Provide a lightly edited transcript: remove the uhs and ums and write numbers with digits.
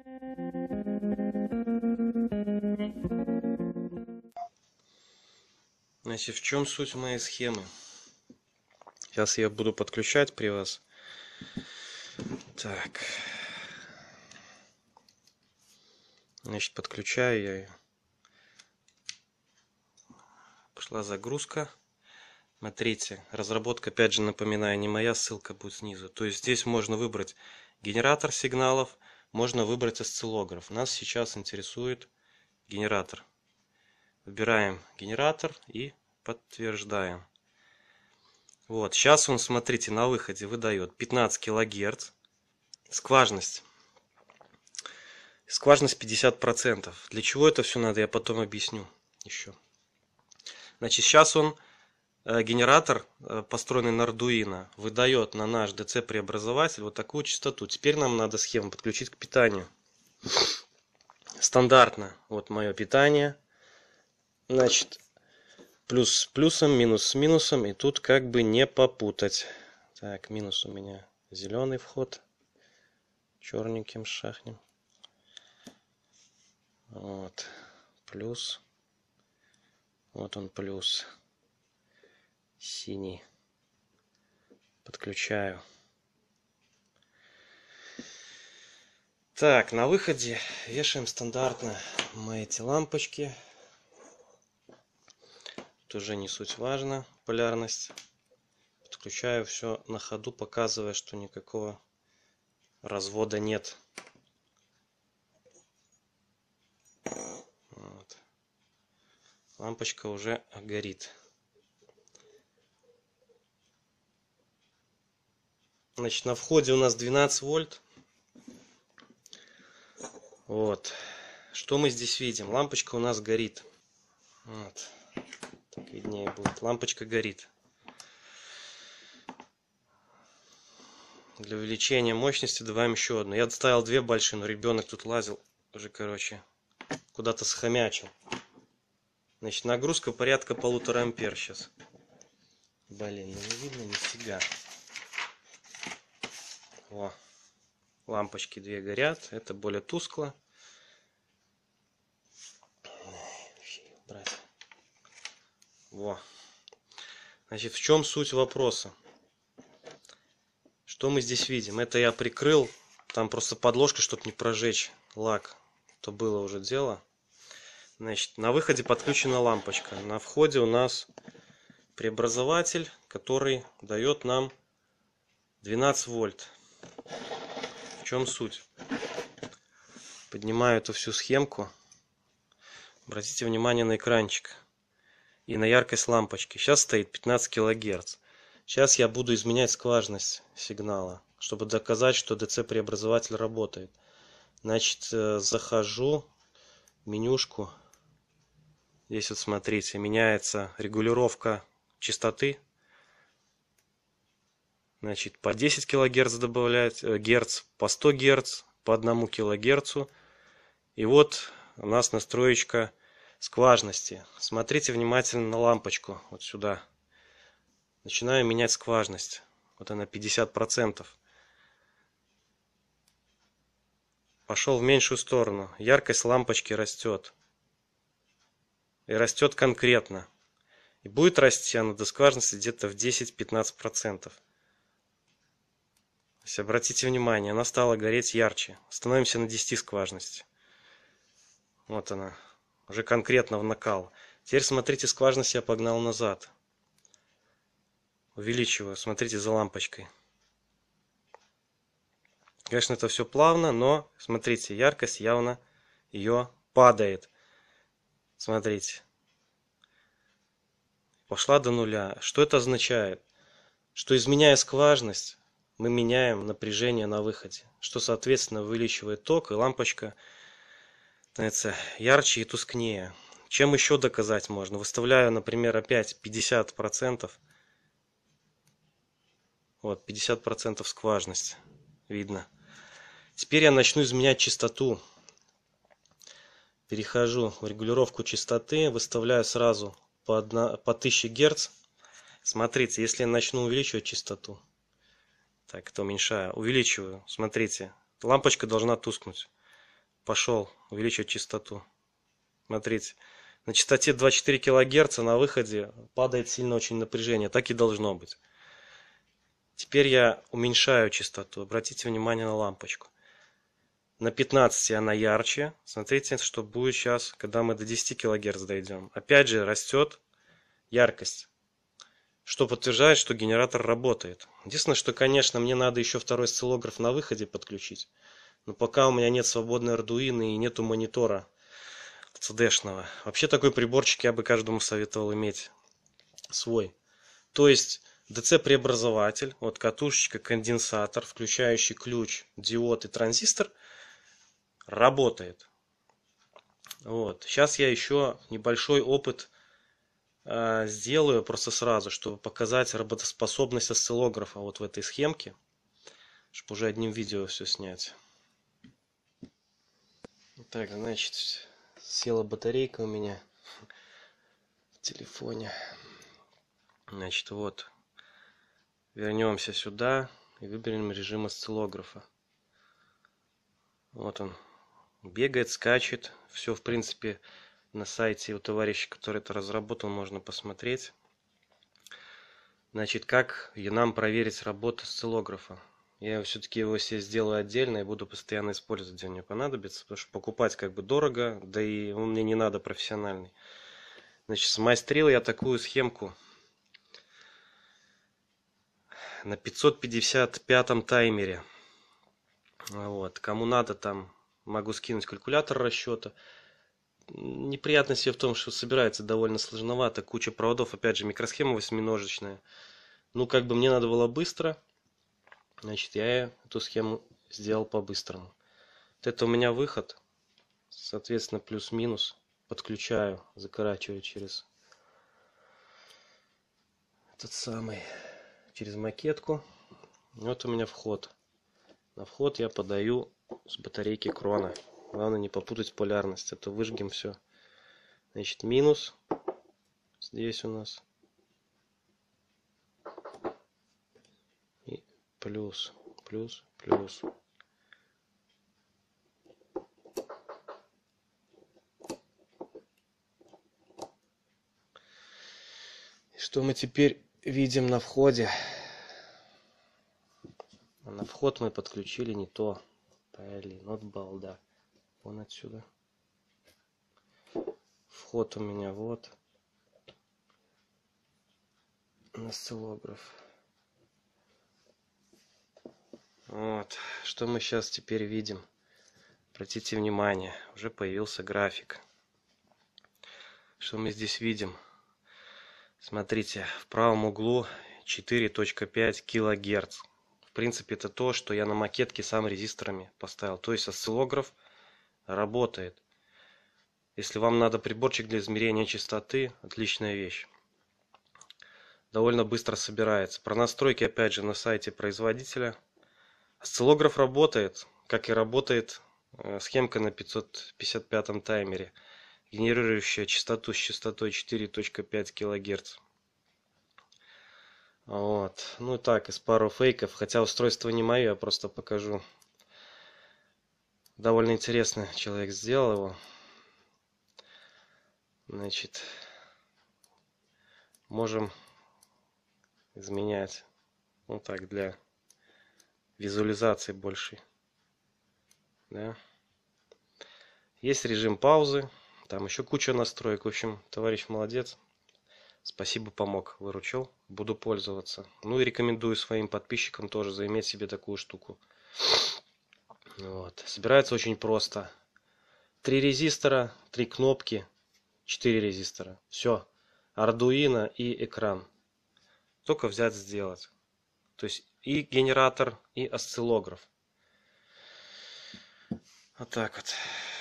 Значит, в чем суть моей схемы? Сейчас я буду подключать при вас. Так. Значит, подключаю я ее. Пошла загрузка. Смотрите, разработка, опять же напоминаю, не моя, ссылка будет снизу. То есть здесь можно выбрать генератор сигналов, можно выбрать осциллограф. Нас сейчас интересует генератор. Выбираем генератор и подтверждаем. Вот, сейчас он, смотрите, на выходе выдает 15 кГц. Скважность. Скважность 50%. Для чего это все надо, я потом объясню еще. Значит, сейчас он, генератор, построенный на Arduino, выдает на наш DC-преобразователь вот такую частоту. Теперь нам надо схему подключить к питанию. Стандартно. Вот мое питание. Значит, плюс с плюсом, минус с минусом. И тут как бы не попутать. Так, минус у меня зеленый вход. Черненьким шахнем. Вот. Плюс. Вот он плюс. Синий. Подключаю. Так, на выходе вешаем стандартно мы эти лампочки. Тут уже не суть важно, полярность. Подключаю все на ходу, показывая, что никакого развода нет. Вот. Лампочка уже горит. Значит, на входе у нас 12 вольт. Вот. Что мы здесь видим? Лампочка у нас горит. Вот. Так виднее будет. Лампочка горит. Для увеличения мощности добавим еще одну. Я доставил две большие, но ребенок тут лазил. Уже, короче, куда-то схомячил. Значит, нагрузка порядка 1,5 ампер сейчас. Блин, ну не видно нифига. О, лампочки две горят. Это более тускло. Во. Значит, в чем суть вопроса? Что мы здесь видим? Это я прикрыл. Там просто подложка, чтобы не прожечь лак. То было уже дело. Значит, на выходе подключена лампочка. На входе у нас преобразователь, который дает нам 12 вольт. В чем суть? Поднимаю эту всю схемку. Обратите внимание на экранчик и на яркость лампочки. Сейчас стоит 15 кГц. Сейчас я буду изменять скважность сигнала, чтобы доказать, что DC-преобразователь работает. Значит, захожу в менюшку. Здесь вот смотрите, меняется регулировка частоты. Значит, по 10 кГц добавлять, герц, по 100 Гц, по 1 кГц. И вот у нас настроечка скважности. Смотрите внимательно на лампочку. Вот сюда. Начинаю менять скважность. Вот она 50%. Пошел в меньшую сторону. Яркость лампочки растет. И растет конкретно. И будет расти она до скважности где-то в 10-15%. То есть обратите внимание, она стала гореть ярче. Становимся на 10 скважности. Вот она. Уже конкретно в накал. Теперь смотрите, скважность я погнал назад. Увеличиваю. Смотрите за лампочкой. Конечно, это все плавно, но смотрите, яркость явно ее падает. Смотрите. Пошла до нуля. Что это означает? Что, изменяя скважность, мы меняем напряжение на выходе. Что, соответственно, увеличивает ток, и лампочка становится ярче и тускнее. Чем еще доказать можно? Выставляю, например, опять 50%. Вот, 50% скважность. Видно. Теперь я начну изменять частоту. Перехожу в регулировку частоты. Выставляю сразу по 1000 Гц. Смотрите, если я начну увеличивать частоту. Так, это уменьшаю. Увеличиваю. Смотрите. Лампочка должна тускнуть. пошел увеличивать частоту. Смотрите, на частоте 2,4 кГц на выходе падает сильно очень напряжение. Так и должно быть. Теперь я уменьшаю частоту. Обратите внимание на лампочку. На 15 она ярче. Смотрите, что будет сейчас, когда мы до 10 кГц дойдем. Опять же растет яркость, что подтверждает, что генератор работает. Единственное, что, конечно, мне надо еще второй осциллограф на выходе подключить. Но пока у меня нет свободной Arduino и нету монитора CD-шного. Вообще такой приборчик я бы каждому советовал иметь свой. То есть DC-преобразователь, вот катушечка, конденсатор, включающий ключ, диод и транзистор работает. Вот. Сейчас я еще небольшой опыт сделаю просто сразу, чтобы показать работоспособность осциллографа вот в этой схемке, чтобы уже одним видео все снять. Так, значит, села батарейка у меня в телефоне. Значит, вот. Вернемся сюда и выберем режим осциллографа. Вот он. Бегает, скачет. Все, в принципе, на сайте у товарища, который это разработал, можно посмотреть. Значит, как нам проверить работу осциллографа? Я все-таки его себе сделаю отдельно и буду постоянно использовать, где мне понадобится, потому что покупать как бы дорого, да и он мне не надо профессиональный. Значит, смайстрил я такую схемку на 555 таймере. Вот. Кому надо, там могу скинуть калькулятор расчета. Неприятность в том, что собирается довольно сложновато. Куча проводов, опять же, микросхема 8-ножечная. Ну, как бы мне надо было быстро. Значит, я эту схему сделал по-быстрому. Вот это у меня выход. Соответственно, плюс-минус. Подключаю, закорачиваю через этот самый, через макетку. Вот у меня вход. На вход я подаю с батарейки крона. Главное не попутать полярность, а то выжгем все. Значит, минус здесь у нас. И плюс, плюс, плюс. И что мы теперь видим на входе? На вход мы подключили не то. Блин, от балда. Вон отсюда. Вход у меня вот. Осциллограф. Вот. Что мы сейчас теперь видим? Обратите внимание, уже появился график. Что мы здесь видим? Смотрите, в правом углу 4,5 кГц. В принципе, это то, что я на макетке сам резисторами поставил. То есть осциллограф работает. Если вам надо приборчик для измерения частоты, отличная вещь. Довольно быстро собирается. Про настройки опять же на сайте производителя. Осциллограф работает, как и работает схемка на 555 таймере, генерирующая частоту с частотой 4,5 кГц. Вот. Ну так, из пару фейков. Хотя устройство не мое, я просто покажу. Довольно интересно человек сделал его. Значит, можем изменять. Вот так, для визуализации большей. Да. Есть режим паузы. Там еще куча настроек. В общем, товарищ молодец. Спасибо, помог, выручил. Буду пользоваться. Ну и рекомендую своим подписчикам тоже заиметь себе такую штуку. Вот. Собирается очень просто. 3 резистора, 3 кнопки, 4 резистора. Все. Arduino и экран. Только взять, сделать. То есть и генератор, и осциллограф. Вот так вот.